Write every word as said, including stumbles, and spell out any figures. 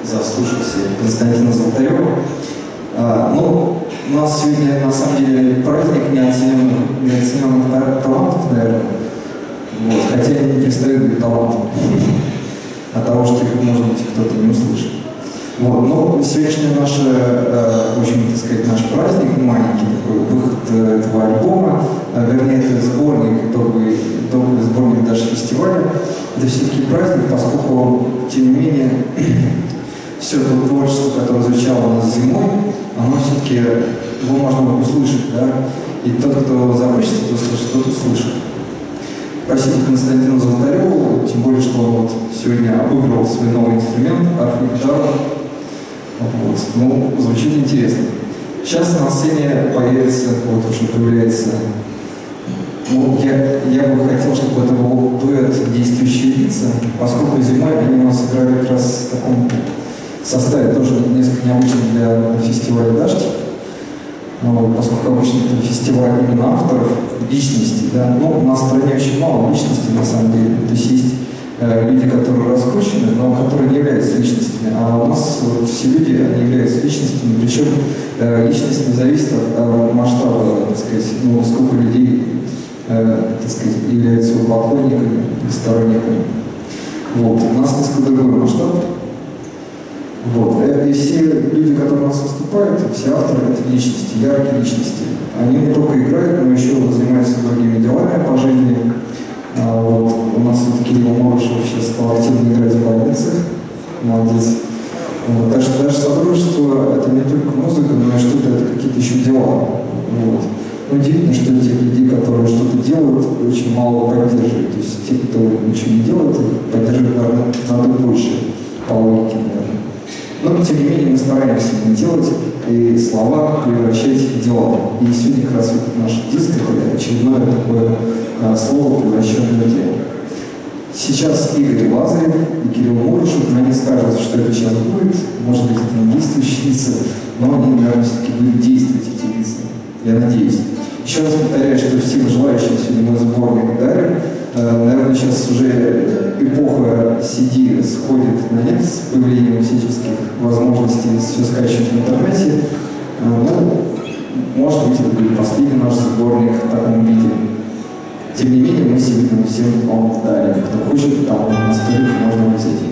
заслушался Константина Золотарева. А, ну, у нас сегодня на самом деле праздник неоцененных, неоцененных талантов, наверное. Вот, хотя они не перестают быть талантом от того, что их, может быть, кто-то не услышит. Вот, но сегодняшний наш, э, в общем, так сказать, наш праздник, маленький такой выход э, этого альбома, э, вернее, это сборник, итоговый, итоговый сборник даже фестиваля. Это все-таки праздник, поскольку, тем не менее, все это творчество, которое звучало у нас зимой, оно все-таки, его можно услышать, да, и тот, кто захочет это услышать, тот услышит. Спасибо Константину Золотареву, тем более, что он вот сегодня обыгрывал свой новый инструмент, арфу-гитару. Вот. Ну, звучит интересно. Сейчас на сцене появится, вот уже появляется, ну, я, я бы хотел, чтобы это был дуэт «Действующие лица», поскольку зимой они у нас играли как раз в таком составе, тоже несколько необычно для фестиваля «Дождь». Вот, поскольку обычно это фестиваль именно авторов, личностей, да, ну, у нас в стране очень мало личностей на самом деле, то есть есть э, люди, которые раскручены, но которые не являются личностями, а у нас вот, все люди, они являются личностями, причем э, личность не зависит от э, масштаба, так сказать, ну, сколько людей, э, так сказать, являются его поклонниками, сторонниками. Вот, у нас несколько другой масштаб. Вот. И все люди, которые у нас выступают, все авторы, это личности, яркие личности. Они не только играют, но еще занимаются другими делами по жизни. А, вот. У нас вот Кирилл Морушев сейчас стал активно играть в больницах. Молодец. Вот. Так что даже сотрудничество это не только музыка, но и что-то, это какие-то еще дела. Вот. Но удивительно, что тех людей, которые что-то делают, очень мало поддерживают. То есть те, кто ничего не делает, поддерживают, наверное, надо больше по логике, наверное. Но, тем не менее, мы стараемся не делать и слова превращать в дела. И сегодня как раз вот наш диск — это очередное такое а, слово, превращенное в дело. Сейчас Игорь Лазарев и Кирилл Морушев, они скажут, что это сейчас будет. Может быть, это не действующие лица, но они, наверное, все-таки будут действовать, эти лица. Я надеюсь. Еще раз повторяю, что всем желающим сегодня мы сборник дарим. Наверное, сейчас уже эпоха си ди сходит на нет с появлением всяческих возможностей все скачивать в интернете. Ну, может быть, это будет последний наш сборник в таком виде. Тем не менее, мы сегодня всем вам дарим. Кто хочет, там на столик можно взять.